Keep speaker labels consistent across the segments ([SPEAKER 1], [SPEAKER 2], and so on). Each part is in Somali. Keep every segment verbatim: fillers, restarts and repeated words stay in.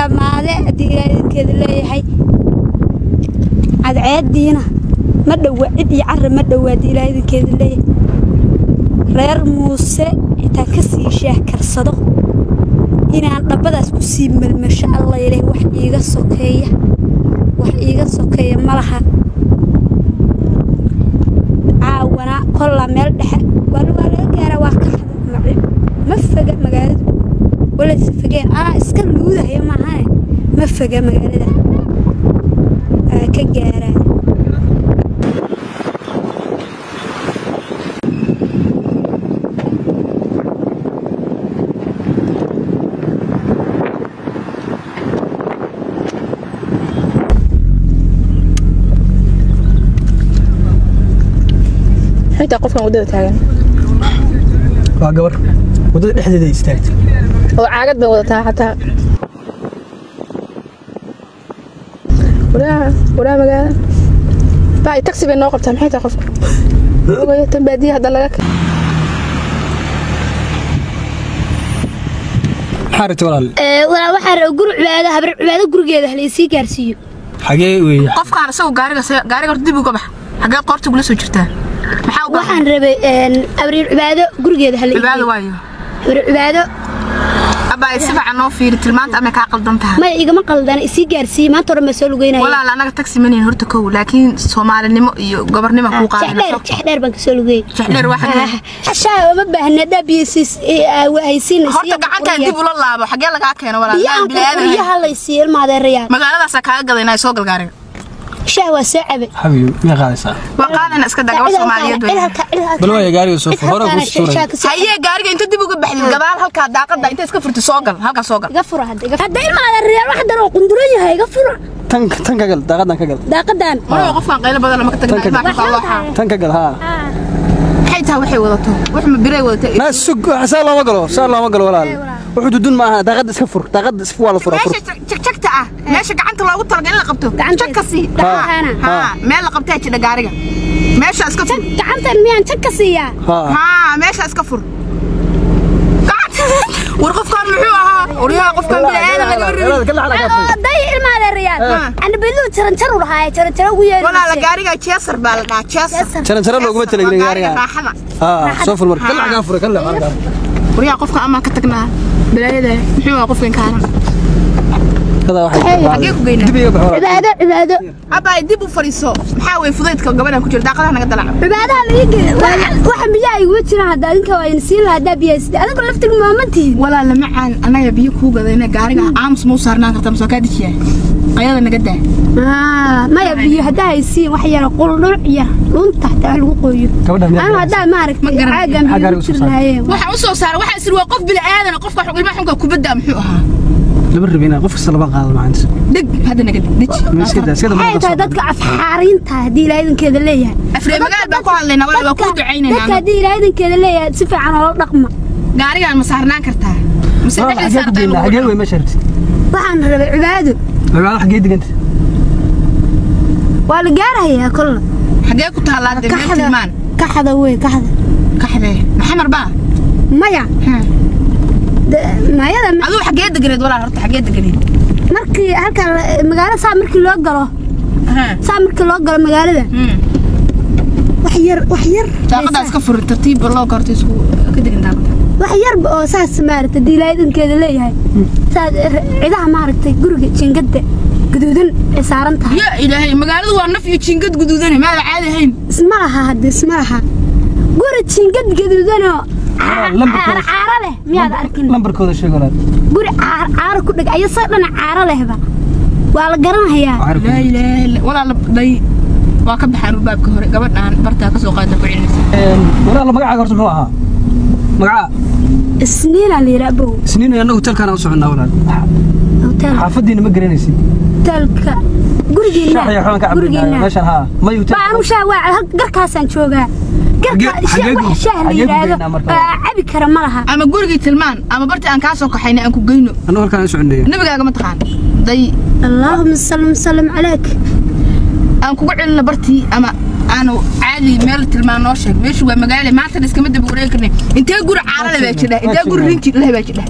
[SPEAKER 1] dhammaade haddii ilaahinkeeda leeyahay cadceediina ma dhowa cid iyo carra ma dhowa haddii ilaahinkeeda leeyahay reer muuse intaan ka sii shaah karsado inaan dhabbadaas ku sii malmasho alla ilaahay wax iiga sokeeya wax iiga sokeeya ma laha caawana kolla meel dhexe waa laga gaaraa waa ka ma faga magaalada wala isfageen ah iska luudahay ma ahay ma faga magaalada ka gaaraa
[SPEAKER 2] حتى قفنا ودada taagan
[SPEAKER 3] waa gabar wadada dhexdeeda istaagtay
[SPEAKER 2] oo caagad bay wadataa xataa wala wala magaala baa taxi bay noo qabtaa maxay tahay qofka oo tan baadiya hada laga
[SPEAKER 3] xarit walaal
[SPEAKER 1] ee wala waxa roo guri cibaado habar cibaado gurigeeda hal isii gaarsiiyo
[SPEAKER 3] xagee weey
[SPEAKER 2] qofkaan soo gaariga gaariga dib uga bax xagee qorta gula soo jirtaa
[SPEAKER 1] waxaan rabay een abriir cibaado gurigeeda hal
[SPEAKER 2] cibaado waayo
[SPEAKER 1] abriir cibaado
[SPEAKER 2] aba isfa anoo fiir tilmaanta ama ka qaldan tahay
[SPEAKER 1] ma igama qaldan isii gaarsiin maanta hore ma soo lugeynay
[SPEAKER 2] walaal anaga taxi maneen horta kow laakiin Soomaalinimo iyo gobornimo ku qaadayna
[SPEAKER 1] xidheer baan ka soo lugey
[SPEAKER 2] xidheer waxa
[SPEAKER 1] xashaa ma baahna dabiisis haysiin
[SPEAKER 2] horta gacanta dib ula laabo xagee laga keeno walaal
[SPEAKER 1] bilaad iyo halaysiin ilmaadeeraya
[SPEAKER 2] magaaladaas ka gadayna soo galgaariga
[SPEAKER 1] شهوة صعبة
[SPEAKER 3] حبيبي ما قاعدة
[SPEAKER 2] وقاعدة ناس كده جوا سومالية
[SPEAKER 3] بلوا يا جاري وسوف هرب وستوري
[SPEAKER 2] هي جاري أنت تبغى بحدي الجبال هالك داقة أنت إسكا فرت سوقل هالك سوقل
[SPEAKER 1] قفرة هذا هذا إيه ما هذا الرجال واحد درو قندرية هاي قفرة
[SPEAKER 3] تنك تنك قل داقة داقة قل
[SPEAKER 1] داقة دان
[SPEAKER 2] ما وقفنا قيل بدل ما كنت نعرف
[SPEAKER 3] تنك قل ها
[SPEAKER 2] حيتها وحي وضته وحنا بري وضته
[SPEAKER 3] ما السوق حسال الله ما قالوا حسال الله ما قالوا ولا وحدود دون ما داقة سفر داقة سفر ولا فرا
[SPEAKER 2] ماشي تك تك تاع ماشي قعنت الله وطر قال لقبته تكسي
[SPEAKER 1] أنا
[SPEAKER 2] ها ما لقبتها كده جارجة ماشي اسكفر
[SPEAKER 1] قعنت الميان تكسي يا
[SPEAKER 2] ها ماشي اسكفر ورقف كان محوها وريها قف كان بالعيادة
[SPEAKER 3] كل حلقة
[SPEAKER 1] ضيق المال الريال أنا بلو ترى ترى هاي ترى ترى ويا
[SPEAKER 2] ولا لا جارجة تشسر بالنا تشسر
[SPEAKER 3] ترى ترى لو قمت لي جارجة ها سوف المر كل حاجة فرق كل حاجة
[SPEAKER 2] وريها قف كان أما كتكنا بالعيادة محوها قف كان
[SPEAKER 3] هذا واحد
[SPEAKER 2] حقيقة قينا
[SPEAKER 1] عبادة عبادة
[SPEAKER 2] أبا يديبوا فريسو محاول فضيتك قبلها كجر داقلها أنا قد لعب
[SPEAKER 1] عبادة اللي واحد بيجي وجهنا هذا إنك وينسيل هذا بيس أنا كل لفت المامتي
[SPEAKER 2] ولا لمعن أنا يبيك هو قذينا قارجة عامس مو صارنا كتم سكادي شيء قيادة أنا قدها
[SPEAKER 1] آه ما يبي هذا يصير وحي يقول نوعية لون تحت الوقوي أنا هذا ما أعرف عاجم
[SPEAKER 2] وح وصو صار وح يصير وقف بالعيادة نقف حق المحن كوبدا محوها
[SPEAKER 3] لبر بينا قف الصلبة قاعد معنا
[SPEAKER 2] دق هذا نقد دق
[SPEAKER 3] مش كده كده ما
[SPEAKER 1] هذا دتك عفحارين تهدي لين كذا ليه
[SPEAKER 2] أفريق مقال بقول علينا ولا بقول عيننا
[SPEAKER 1] دتك هدي لين كذا ليه سفع على الرقم
[SPEAKER 2] قاري على مسارنا كرتها مسارنا
[SPEAKER 3] حاجة بينا حاجة وين ما شرت
[SPEAKER 1] طبعا عبادة
[SPEAKER 3] عبادة حاجة دي أنت
[SPEAKER 1] والجارة هي كلها
[SPEAKER 2] حاجة كنت هلا
[SPEAKER 1] كحدة كحدة وين كحدة
[SPEAKER 2] كحدة محمر بقى
[SPEAKER 1] مايا ما يلا
[SPEAKER 2] هذا حاجات دقريد ولا هرت حاجات دقريد
[SPEAKER 1] مركي هلكا مقالة ساعة مركي لو قلو ساعة مركي لو قلو مقالة ده وحير وحير
[SPEAKER 2] تاخد اسكفر الترتيب والله قرتيس كده كده
[SPEAKER 1] وحير ساعة سمارة دي لايدن كده ليه هاي ساعة عيدها مارتي قرقة شنقدة قدودن سارنتها
[SPEAKER 2] يا إلهي مقالة وانا في شنقد قدودن ما عادي هين
[SPEAKER 1] اسمها هاد اسمها قرقة شنقد قدودن عار عار له مياد أركين
[SPEAKER 3] لمبر كود الشغلات
[SPEAKER 1] قري عار عار كل أي صار لنا عار له هذا وعلى قرنها هي
[SPEAKER 2] لا إله إلا ولا ضي واكب حارب باب كهر قبلنا عن برتا كسو قادة بعين
[SPEAKER 3] ولا الله مقعد قرص نوعها مقعد
[SPEAKER 1] السنين اللي ربوا
[SPEAKER 3] سنين أنا هوتيل كان أوسعنا ولا
[SPEAKER 1] هوتيل
[SPEAKER 3] حافظني ما قرينيسي
[SPEAKER 1] هوتيل قرقينا
[SPEAKER 3] قرقينا ماشان ها ما يوتيل
[SPEAKER 1] بقى مشاوع قرك هسان شوقها قرك شهر اللي هذا عبي كرم لها
[SPEAKER 2] أما قرقي تلمان أما برتي أن كاسو كحينا أنكو جينو
[SPEAKER 3] أنا هو كان أوسعنا
[SPEAKER 2] النبي قال ما تخان ضي
[SPEAKER 1] اللهم سلم سلم عليك
[SPEAKER 2] أنكو قعدنا برتي أما أنا عادي ميل تلمان نوشك مش هو مقالي ما تنس كمدة بقولي كني أنت قر عارة بيجده أنت قر رينتي له بيجده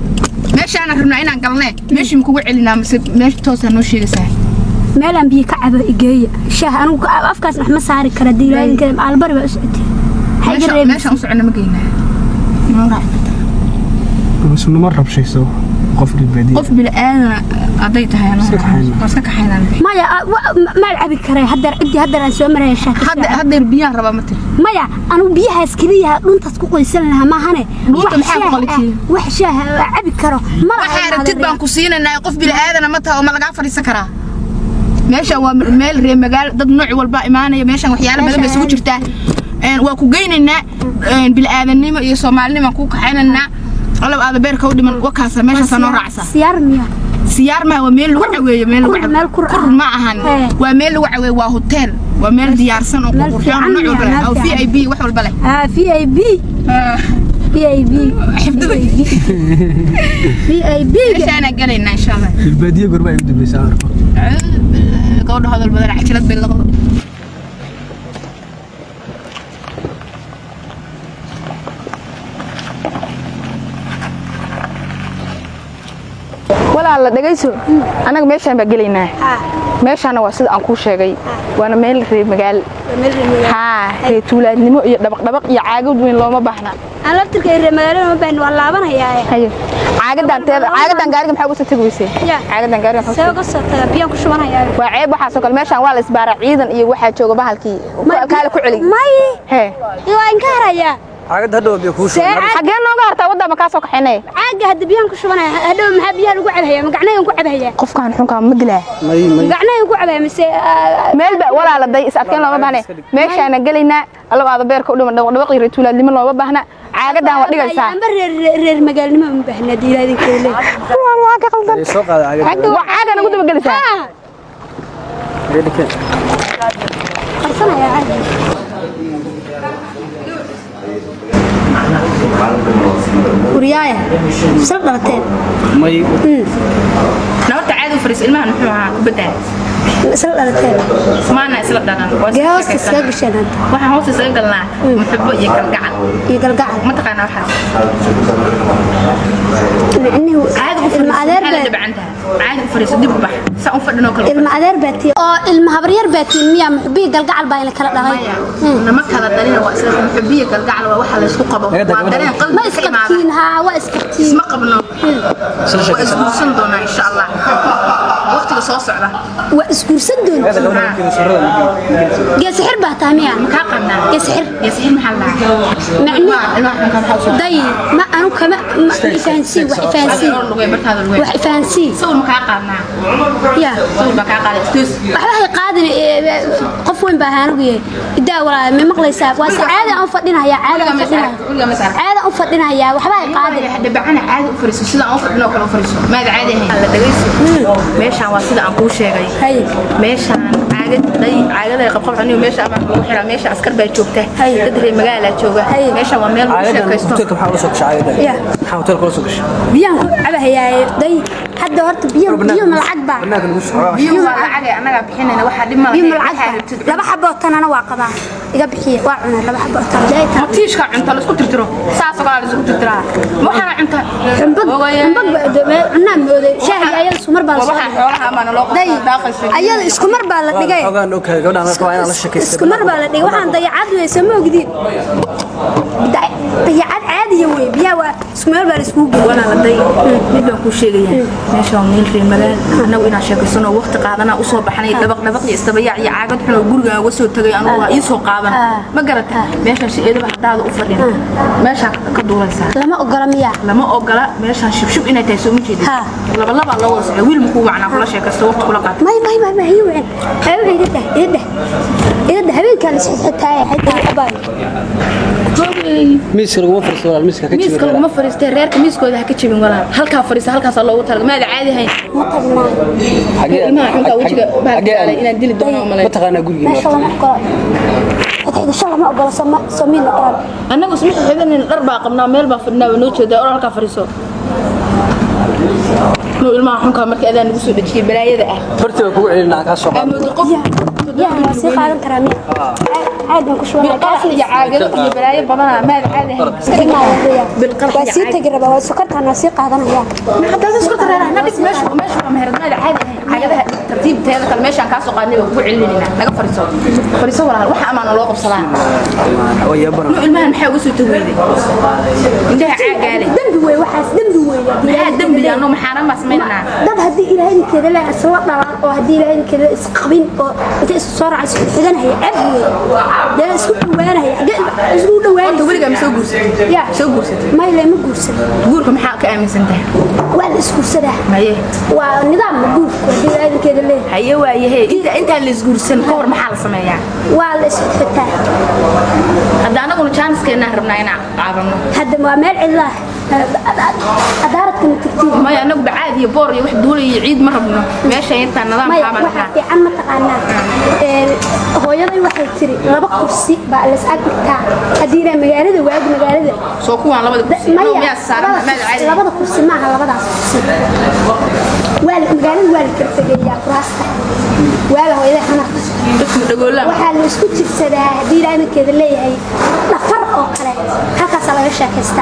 [SPEAKER 2] ماشي أنا ربنا إنا قلنا ماشي مكوع علينا مس ماشي توصل نوشي لسه
[SPEAKER 1] meelaan biyo ka cabo igeeya shaah anigu afkaas wax ma saari kara diilaadinka albari ba usocotay
[SPEAKER 2] ماشي ماشي أسعنا مجينا ما راح
[SPEAKER 3] بس إنه مرة بشيء قف بالبديل
[SPEAKER 2] قف بالآن قضيتها أنا بس كحينا
[SPEAKER 1] maya ma alcabi karay hadda cidii hadda aan soo maray shaah
[SPEAKER 2] هذا هذا البيان ربا متر
[SPEAKER 1] maya anigu biyahaas kaliya dhuntaas ku qoysan lahaa ma ahane
[SPEAKER 2] Dhunta maxaa ku qalitiin?
[SPEAKER 1] wax shaah cabi karo ma
[SPEAKER 2] waxaa rabtid baan ku siinanaa qof bilaadan ma tahay oo ma laga fariisan karaa meesha waa meel reer magaal dad nooc walba imaanaya meeshan waxyaalo badan bay isugu jirtaa een waa ku geynaynaa een bilaadanimo iyo Soomaalinimo ku kaxaynanaa qalab aad beerka u dhiman wakaasa meesha sanoo raacsa
[SPEAKER 1] siyaar miya
[SPEAKER 2] siyaar ma waa meel lagu caweeyo meel lagu caweeyo kur ma ahan waa meel lagu caweeyo waa hotel waa meel diyaarsan oo qurxoon nooc walba oo V I P wax walba leh
[SPEAKER 1] ah V I P V I P
[SPEAKER 2] xifdada
[SPEAKER 1] V I P
[SPEAKER 2] meesha ana galayna insha Allah
[SPEAKER 3] البديل قربا يبدو بيسعر
[SPEAKER 2] قول هذا البدر عشرة باللغة ولا لا دغيسو انا ميشان با غلينا ميشان waa sida aan ku sheegay waana meel reer magaal ha ee tuulaadnimo iyo dabaq dabaq iyo caagad weyn looma baahna
[SPEAKER 1] aan laftirka reer magaal ma baan waa laabanayaa
[SPEAKER 2] hayo caagadan teeda caagadan gaariga maxaa uga tagoysay caagadan gaariga maxaa
[SPEAKER 1] soo qasabta biyan ku shubanayaa
[SPEAKER 2] waa ceeb waxa soo kale meeshan waa la isbaara ciidan iyo waxa jooga bahalkii kala ku celi
[SPEAKER 1] may
[SPEAKER 2] he
[SPEAKER 1] iyo aan ka haraya
[SPEAKER 3] عقد هذا بيكون شو
[SPEAKER 2] xagee nooga hartaa wadda ma ka soo kaxinay
[SPEAKER 1] caaga hadda biyan ku shubanaya hadhow maxaa biyaha lagu cadhaya magacnayaan ku cadhaya
[SPEAKER 2] qofkan xunka ma dilaa
[SPEAKER 3] ماي ماي
[SPEAKER 1] magacnayaan ku cadhaya mise
[SPEAKER 2] meel ba walaala day is adkeen looma baahne meeshaan galayna alabaada beerka u dhiman dhawaq dhawaq iyo tuulaadnimo looma baahna caagadan waa dhigaysaa
[SPEAKER 1] amba reer reer magaalnimo ma baahna diilaadinkeeda
[SPEAKER 2] waa ka qaldan
[SPEAKER 3] soo qaad عقد
[SPEAKER 2] waa caagan ugu daba galaysaa
[SPEAKER 3] ريدك
[SPEAKER 1] qarsanaya caaga kuriyaaya soo dhalateen
[SPEAKER 3] ماي
[SPEAKER 2] نورت عادي فريس ilmaha muxuu ahaa ku badaa
[SPEAKER 1] soo dhalateen
[SPEAKER 2] maana isla dhanan
[SPEAKER 1] geeska iska gashan
[SPEAKER 2] waxaan hoos isaga galnaa muxubbo iyo kalgacal
[SPEAKER 1] iyo galgacal
[SPEAKER 2] ma taqaana waxa
[SPEAKER 1] inuu
[SPEAKER 2] caadi u
[SPEAKER 1] ilma adeer baa
[SPEAKER 2] dhibcanta caadi u fariiso dib u bax sa u fadhino kale
[SPEAKER 1] ilma adeer baatii oo ilma habaryar baatii miya muxubbi galgacal baa in kala dhalay
[SPEAKER 2] nama kala dhalina waa isla muxubbiye galgacal waa waxa la isku qabo waa dareen qalbi
[SPEAKER 1] ma iskabtiin ha waa iskabtiin
[SPEAKER 2] isma qabno waa isguursan doonaa insha Allah waqtiga soo socda
[SPEAKER 1] waa isguursan doontaa gees xir baa taamiya
[SPEAKER 2] ka qabnaa
[SPEAKER 1] gees xir
[SPEAKER 2] gees xir maxaa la
[SPEAKER 1] macni
[SPEAKER 2] ilmaha kan xawso
[SPEAKER 1] day ma anu kama fahansi wax fahansi wax fahansi
[SPEAKER 2] soo ma ka qaadnaa
[SPEAKER 1] ya
[SPEAKER 2] soo ma ka qaaday istus
[SPEAKER 1] waxa ay qaadin qof weyn baa aanu yahay idaa walaa ma maqlaysaa waa saacada aan fadhinaaya caada aan fadhinaaya caada aan fadhinaaya waxba ay qaadin
[SPEAKER 2] dabacana caadi u fariiso sida aan fadhino kala fariiso ma caadi ahayn la dhageyso meeshaan waa sida aan ku sheegay
[SPEAKER 1] hay
[SPEAKER 2] meeshaan caagad day caagada ay qabqab cunio meesha ama lagu xiraa meesha askar baa joogta dad reer magaala jooga meesha waa meel lagu sheekaysto
[SPEAKER 3] قلت لكم حاول سوق عقد
[SPEAKER 1] يا
[SPEAKER 3] حاول تلقوا سوق
[SPEAKER 1] biyan ku cabahayaa day hadda horta biyo biyo malacag baa
[SPEAKER 3] بناك نقول
[SPEAKER 2] biyo lacag ay anaga bixinayna waxa dhib ma
[SPEAKER 1] biyo malacag laba xabo tanana waa qadaa iga bixiye waa cunaa laba xabo tan leeyta
[SPEAKER 2] matiishka cunta la isku tirtiro saas oo la isku tirtiraa waxana cunta
[SPEAKER 1] xambad xambad cunaa mooday shaahi ayada isku mar baa la
[SPEAKER 2] waxa xoolaha ama loo
[SPEAKER 1] day
[SPEAKER 2] daaqayso
[SPEAKER 1] ayada isku mar baa la dhigay
[SPEAKER 3] xogaan oo kale gabadha markaa inaan la shakaysto
[SPEAKER 1] isku mar baa la dhigay waxaan dayacad weeyso ma ogdiin dayacad caadi way biyaa waa isku mar baa la isku geeyay
[SPEAKER 2] wala la day mid baan ku sheegaya meesha waa meel reer magaal anagu inaan sheekaysano waqti qaadana u soo baxnay dabaq dabaq iyo istabayac iyo caagad xun oo guriga uga soo tagay anigu waa ii soo qaadan ma garata meesha shiidaba hadaada u fadhin meesha ka duulaysa
[SPEAKER 1] lama ogola miya
[SPEAKER 2] lama ogola meesha shibshib inay tahay soo mijeedin laba laba loo wasay wiil muxuu macnaa kula sheekaysto waqti kula qaad
[SPEAKER 1] may may may may weyn habeen ida ida ida habeenka la sixitaay xitaa abaan
[SPEAKER 3] miiska lagu fariisto walaal miiska ka jibin
[SPEAKER 2] miiska lagu fariisto reerka miiskooda ha ka jibin walaal halka fariisto halkaas loogu talagalay ma caadi ahayn
[SPEAKER 1] ma tagnaa
[SPEAKER 3] xagee
[SPEAKER 2] ilmaha xunka wajiga baa inaan dili doono malay
[SPEAKER 3] ma taqaana guriga
[SPEAKER 1] meesha lama ogola hada shala ma ogola sama samiin oran
[SPEAKER 2] annagu isma xidhan dhar baa qabnaa meel baa fadhinaa noo jeedaa oo halka fariiso لو الماء حنكا مركي أذان نقصو دجي بلايا ذا
[SPEAKER 3] برتي kugu celinaa ka soo qaad
[SPEAKER 1] يا واسي قادن كرامي عاد نكش ولا
[SPEAKER 2] بالقرح يا عاقل يا بلايا بدنا ما عاد
[SPEAKER 1] بالقرح واسي تجربه وسكرت انا سي قادن يا
[SPEAKER 2] حتى سكرت انا نقص ماشي ماشي ما هرنا عادي عاقلها ترتيب تيدا كل ماشي aan ka soo qaadnay ku celinina naga fariiso fariiso walaal waxa amaana loo qabsadaa
[SPEAKER 3] way baran
[SPEAKER 2] ilmahan maxay ugu soo taweyday inta caaqale
[SPEAKER 1] dambi way waxaas dambi way
[SPEAKER 2] yaa dambi yaano maxaana ma sameynaa
[SPEAKER 1] dad hadii ilaahay keeda la asoo dhalaan oo hadii ilaahay keeda isqabin oo inta isku soo raacay isku xidanaya abdi dad isku dhawaanaya isku dhawaanaya
[SPEAKER 2] waliga ma soo guursatay yaa soo guursatay
[SPEAKER 1] ma ilaa ma guursatay
[SPEAKER 2] guurka maxaa ka aaminsantahay
[SPEAKER 1] waa isku sada
[SPEAKER 2] maye
[SPEAKER 1] waa nidaam guurka hadii ilaahay keeda le
[SPEAKER 2] haye waayahay inta inta la isguursan ka war maxaa la sameeyaa
[SPEAKER 1] waa la isku xitaa
[SPEAKER 2] hadda anaguna chance-keena rabnaa inaan qaadano
[SPEAKER 1] hadda waa meel cidla أدارك التكتير
[SPEAKER 2] ما يعنق بعادي بور يروح دولي يعيد مرة منه ماشي أنت النظام
[SPEAKER 1] كامل ما في عن متقنا هو يضي واحد تري لا بقصي بقى لسأك بتاع هدينا مجالده واجد مجالده
[SPEAKER 2] سوكو على بدك ما يا سارة ما عادي
[SPEAKER 1] لا بدك قصي معها لا بدك قصي والد مجالده والد كرتجية فراسته ولا هو إذا أنا
[SPEAKER 2] تقول لا
[SPEAKER 1] وحال مسكوت السدا هدينا أنا كذا اللي هي لا فرق أخرى هكذا صار الشيء كسته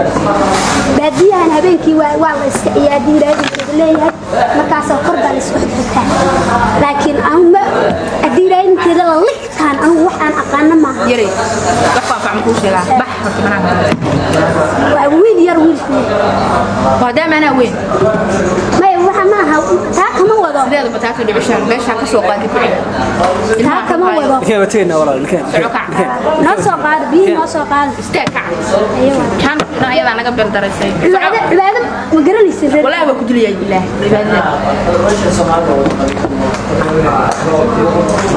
[SPEAKER 1] بادية أنا بينكي والله يا دير هذه كذا مركز القرب على سوق الحكام لكن أنا أدير هذه كذا لقطان أنا وحنا أقلنا ما
[SPEAKER 2] يري بحر فعمكوش لا بحر كمان
[SPEAKER 1] وين يروي
[SPEAKER 2] وهذا ما أنا وين
[SPEAKER 1] ما يروح معها تاك ما وضع
[SPEAKER 2] هذا بتاكل بعشان باش هكسوق قادي
[SPEAKER 1] تاك ما وضع
[SPEAKER 3] كيف بتينا ولا الكين
[SPEAKER 1] نص قاد بيه نص قاد
[SPEAKER 2] استاكع
[SPEAKER 1] أيوة
[SPEAKER 2] كان أنا يلا أنا قبل درسي
[SPEAKER 1] لا لا ما قرني سر
[SPEAKER 2] ولا بكتلي بالله